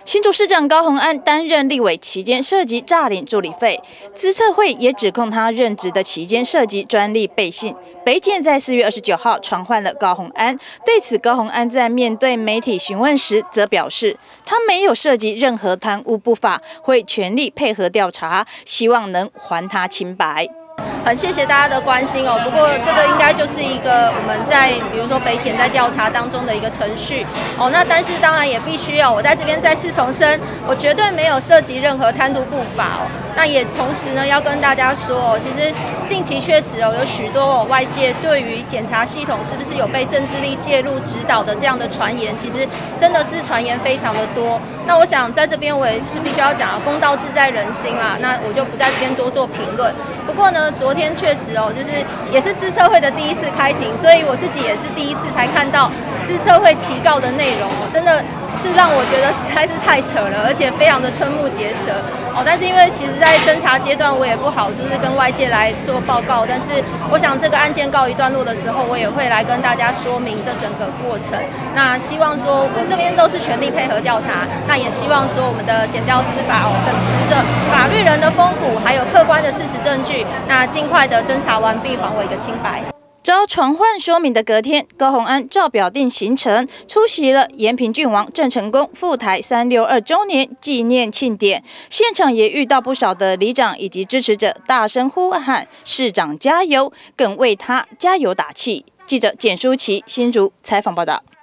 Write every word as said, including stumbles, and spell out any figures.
新竹市长高虹安担任立委期间涉及诈领助理费，资策会也指控他任职的期间涉及专利背信。北检在四月二十九号传唤了高虹安，对此高虹安在面对媒体询问时，则表示他没有涉及任何贪污不法，会全力配合调查，希望能还他清白。 很谢谢大家的关心哦。不过这个应该就是一个我们在比如说北检在调查当中的一个程序哦。那但是当然也必须要我在这边再次重申，我绝对没有涉及任何贪渎不法哦。那也同时呢要跟大家说哦，其实近期确实哦有许多、哦、外界对于检察系统是不是有被政治力介入指导的这样的传言，其实真的是传言非常的多。那我想在这边我也是必须要讲，公道自在人心啦。那我就不在这边多做评论。不过呢，昨天确实哦，就是也是资策会的第一次开庭，所以我自己也是第一次才看到资策会提告的内容哦，真的是让我觉得实在是太扯了，而且非常的瞠目结舌哦。但是因为其实在侦查阶段，我也不好就是跟外界来做报告，但是我想这个案件告一段落的时候，我也会来跟大家说明这整个过程。那希望说我这边都是全力配合调查，那也希望说我们的检调司法哦，秉持着法律人的风骨，还有客观的事实证据，那尽快的侦查完毕，还我一个清白。 遭传唤说明的隔天，高虹安照表定行程，出席了延平郡王郑成功赴台三六二周年纪念庆典。现场也遇到不少的里长以及支持者，大声呼喊“市长加油”，更为他加油打气。记者简舒琪新竹采访报道。